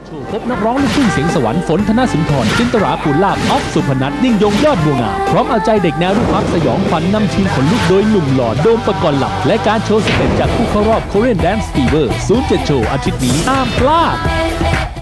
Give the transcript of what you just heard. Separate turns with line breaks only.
พบนักร้องลูกทุ่งเสียงสวรรค์ฝนธนสุนทรจินตราภูลาภออฟสุพนัทยิ่งยงยอดบัวงามพร้อมเอาใจเด็กแนวลูกพักสยองขวัญนำทีมขนลุกโดยหนุ่มหล่อโดมปกรณ์หลับและการโชว์สเต็ปจากผู้เข้ารอบ Korean Dance Fever 07 โชว์อาทิตย์นี้ห้ามพลาด